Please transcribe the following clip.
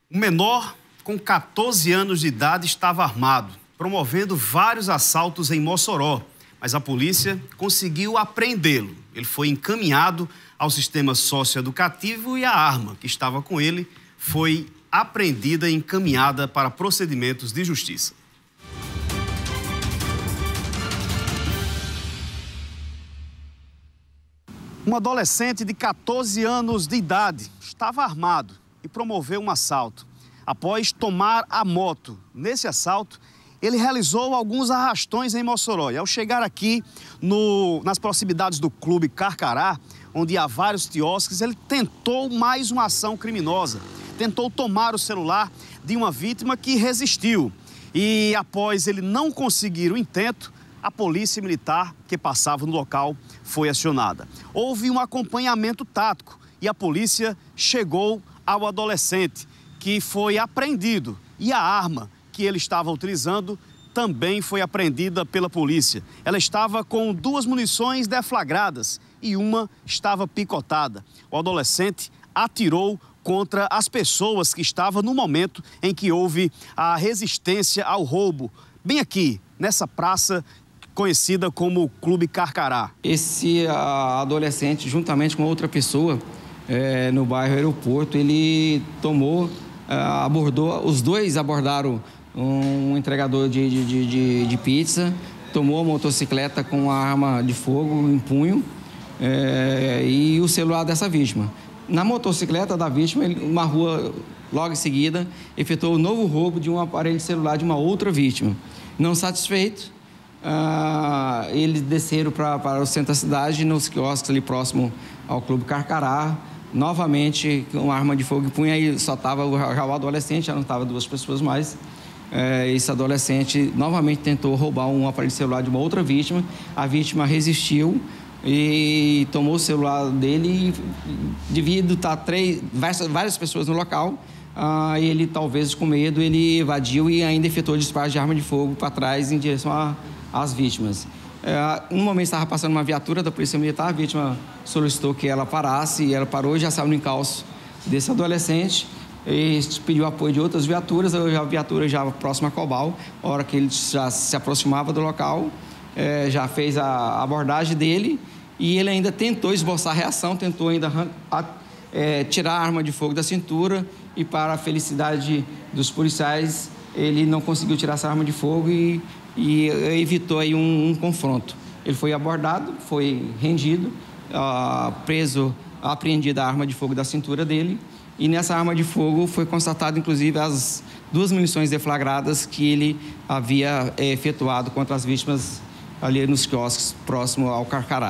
O menor, com 14 anos de idade, estava armado, promovendo vários assaltos em Mossoró, mas a polícia conseguiu apreendê-lo. Ele foi encaminhado ao sistema socioeducativo e a arma que estava com ele foi apreendida e encaminhada para procedimentos de justiça. Um adolescente de 14 anos de idade estava armado e promoveu um assalto. Após tomar a moto nesse assalto, ele realizou alguns arrastões em Mossoró. E ao chegar aqui nas proximidades do Clube Carcará, onde há vários quiosques, ele tentou mais uma ação criminosa. Tentou tomar o celular de uma vítima que resistiu. E após ele não conseguir o intento, a polícia militar que passava no local foi acionada. Houve um acompanhamento tático e a polícia chegou ao adolescente, que foi apreendido. E a arma que ele estava utilizando também foi apreendida pela polícia. Ela estava com 2 munições deflagradas e uma estava picotada. O adolescente atirou contra as pessoas que estavam no momento em que houve a resistência ao roubo, bem aqui, nessa praça conhecida como Clube Carcará. Esse adolescente, juntamente com outra pessoa, no bairro Aeroporto, ele abordou, os dois abordaram um entregador de pizza, tomou a motocicleta com a arma de fogo em punho e o celular dessa vítima. Na motocicleta da vítima, uma rua logo em seguida, efetuou um novo roubo de um aparelho celular de uma outra vítima. Não satisfeito, eles desceram para o centro da cidade, nos quiosques ali próximo ao Clube Carcará, novamente com uma arma de fogo em punho. Aí só estava o adolescente, já não estava 2 pessoas mais. Esse adolescente novamente tentou roubar um aparelho celular de uma outra vítima. A vítima resistiu e tomou o celular dele. Devido a várias pessoas no local, ele, talvez com medo, ele evadiu e ainda efetuou disparo de arma de fogo para trás em direção às vítimas. No momento estava passando uma viatura da Polícia Militar, a vítima solicitou que ela parasse e ela parou e já saiu no encalço desse adolescente. E pediu apoio de outras viaturas, a viatura já próxima a Cobal. A hora que ele já se aproximava do local, já fez a abordagem dele e ele ainda tentou esboçar a reação, tentou ainda tirar a arma de fogo da cintura e, para a felicidade dos policiais, ele não conseguiu tirar essa arma de fogo e evitou aí um confronto. Ele foi abordado, foi rendido, preso, apreendida a arma de fogo da cintura dele. E nessa arma de fogo foi constatado, inclusive, as 2 munições deflagradas que ele havia efetuado contra as vítimas ali nos quiosques próximo ao Carcará.